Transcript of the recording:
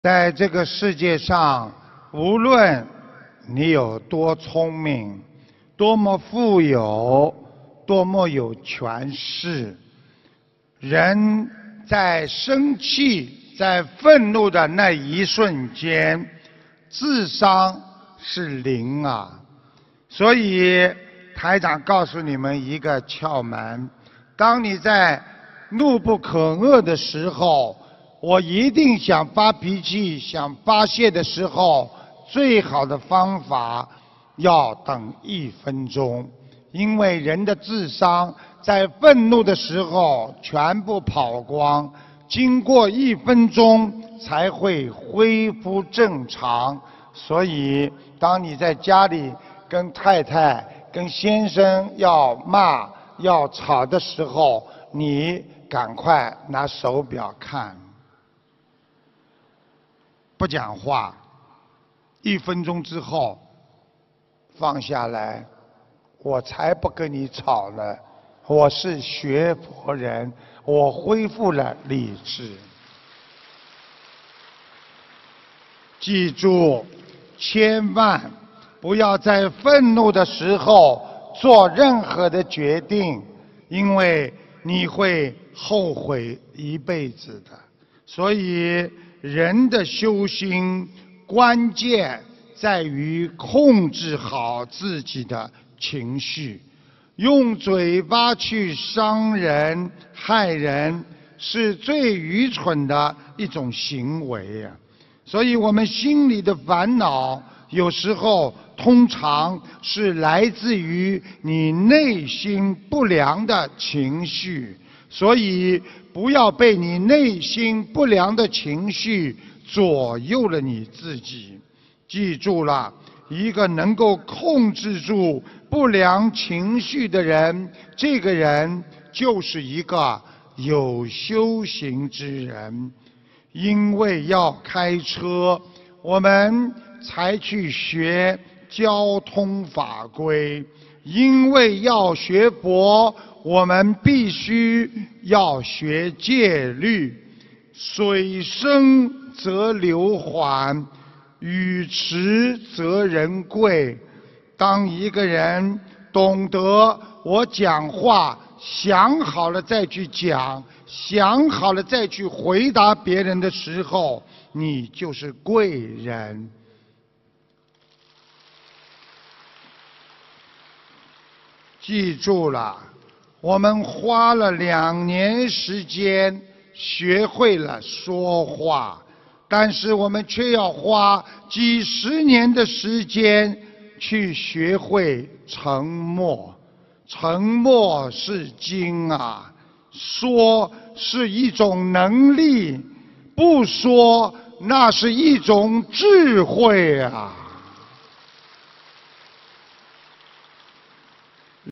在这个世界上，无论你有多聪明，多么富有，多么有权势，人在生气、在愤怒的那一瞬间，智商是零啊！所以台长告诉你们一个窍门：当你在怒不可遏的时候，我一定想发脾气、想发泄的时候，最好的方法要等1分钟，因为人的智商在愤怒的时候全部跑光，经过1分钟才会恢复正常。所以，当你在家里跟太太、跟先生要骂、要吵的时候，你赶快拿手表看。不讲话，1分钟之后放下来，我才不跟你吵呢。我是学佛人，我恢复了理智。记住，千万不要在愤怒的时候做任何的决定，因为你会后悔一辈子的。所以人的修心关键在于控制好自己的情绪。用嘴巴去伤人、害人，是最愚蠢的一种行为啊！所以我们心里的烦恼，有时候通常是来自于你内心不良的情绪。所以不要被你内心不良的情绪左右了你自己。记住了，一个能够控制住不良情绪的人，这个人就是一个有修行之人。因为要开车，我们才去学交通法规；因为要学佛，我们必须要学戒律。水深则流缓，语迟则人贵。当一个人懂得我讲话想好了再去讲，想好了再去回答别人的时候，你就是贵人。记住了，我们花了2年时间学会了说话，但是我们却要花几十年的时间去学会沉默。沉默是金啊，说是一种能力，不说那是一种智慧啊。